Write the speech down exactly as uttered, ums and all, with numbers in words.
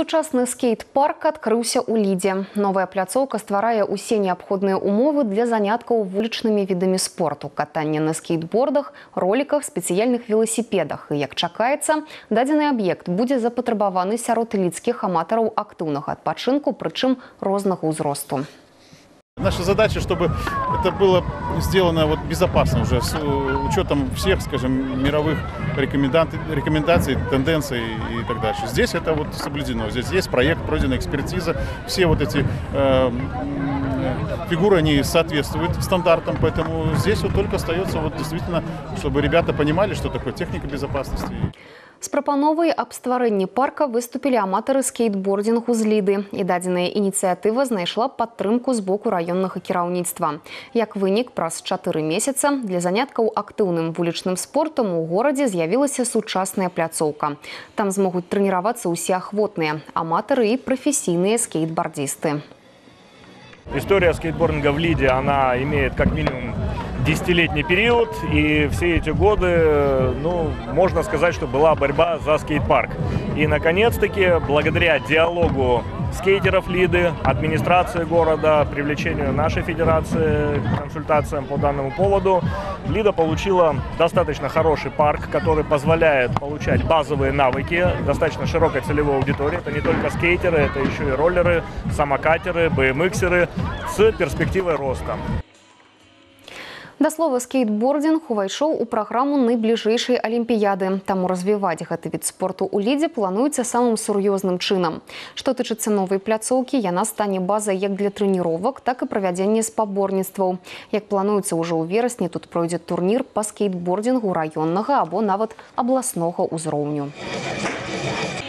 Сучасны скейт-парк адкрыўся ў Лідзе. Новая пляцоўка стварае ўсе неабходныя умовы для заняткаў вулічнымі відамі спорту, катання на скейтбордах, роліках, спецыяльных веласіпедах. І, як чакаецца, дадзены аб'ект будзе запатрабаваны сярод лідскіх аматараў актыўнага адпачынку, прычым рознага ўзросту. Наша задача, чтобы это было сделано вот безопасно уже, с учетом всех, скажем, мировых рекомендаций, рекомендаций, тенденций и так дальше. Здесь это вот соблюдено. Здесь есть проект, пройдена экспертиза. Все вот эти э, фигуры, они соответствуют стандартам, поэтому здесь вот только остается вот действительно, чтобы ребята понимали, что такое техника безопасности. З прапановай аб стварэнні парка выступілі аматары скейтбордингу з Ліды. І дадзеная ініцыятыва знайшла падтрымку з боку раённага кіраўніцтва. Як вынік, праз чатыры месяца для заняткаў актыўным вулічным спортам у горадзе з'явілася сучасная пляцоўка. Там змогуць трэніравацца ўсе ахвотныя – аматары и прафесійныя скейтбордисты. История скейтбординга в Лиде, она имеет как минимум десятилетний период, и все эти годы, ну, можно сказать, что была борьба за скейт-парк. И, наконец-таки, благодаря диалогу скейтеров Лиды, администрации города, привлечению нашей федерации к консультациям по данному поводу, Лида получила достаточно хороший парк, который позволяет получать базовые навыки достаточно широкой целевой аудитории. Это не только скейтеры, это еще и роллеры, самокатеры, бэ эм иксеры с перспективой роста. Да слова, скейтбординг увайшоў у праграму найбліжэйшай алімпіяды. Таму развіваць гэты від спорту ў Лідзе плануецца самым сур'ёзным чынам. Што тычыцца новай пляцоўкі, яна стане базай як для трэніровак, так і правядзення спаборніцтваў. Як плануецца ўжо ў верасні, тут пройдзе турнір па скейтбордингу раённага або нават абласнога ўзроўню.